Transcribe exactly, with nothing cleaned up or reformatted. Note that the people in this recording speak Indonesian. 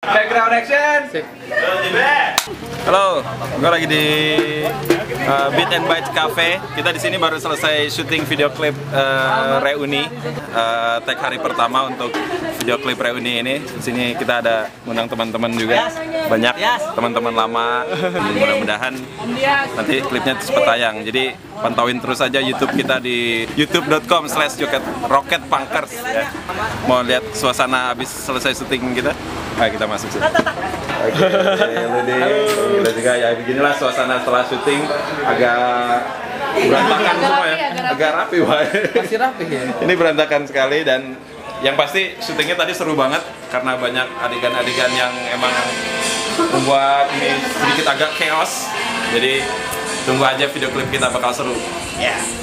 Background action. Halo, gue lagi di uh, Beat and Bite Cafe. Kita di sini baru selesai syuting video klip uh, reuni, uh, tag hari pertama untuk video klip reuni ini. Di sini kita ada undang teman-teman juga, banyak teman-teman lama. Mudah-mudahan nanti klipnya cepat tayang. Jadi pantauin terus aja YouTube kita di youtube dot com slash rocket punkers ya. Mau lihat suasana habis selesai syuting kita? Ayo kita masuk sih. Oke, halo deh. Kita juga ya beginilah suasana setelah syuting, agak berantakan semua ya. Agak rapi, Pak. Masih rapi ya. Ini berantakan sekali dan yang pasti syutingnya tadi seru banget karena banyak adegan-adegan yang emang membuat ini sedikit agak chaos. Jadi tunggu aja video klip kita bakal seru. Ya. Yeah.